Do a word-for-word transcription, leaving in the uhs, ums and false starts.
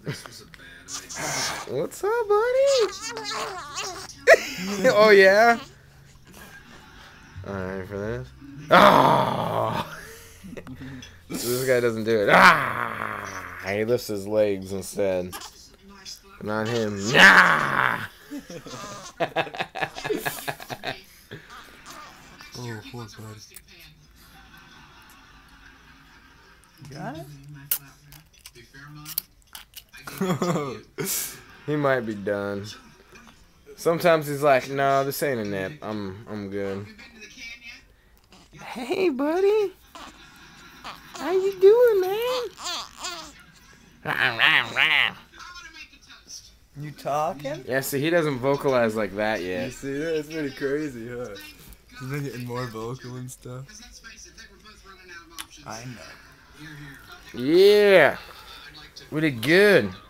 What's up, buddy? Oh yeah. All right for this. Oh. This guy doesn't do it. Ah. He lifts his legs instead. Not him. Nah. Oh, poor bud. Got it? He might be done. Sometimes he's like, "No, this ain't a nip. I'm, I'm good." Hey, buddy. How you doing, man? You talking? Yeah, see, he doesn't vocalize like that yet. You see that? It's pretty crazy, huh? He's been getting more vocal and stuff. I know. Yeah. We did good.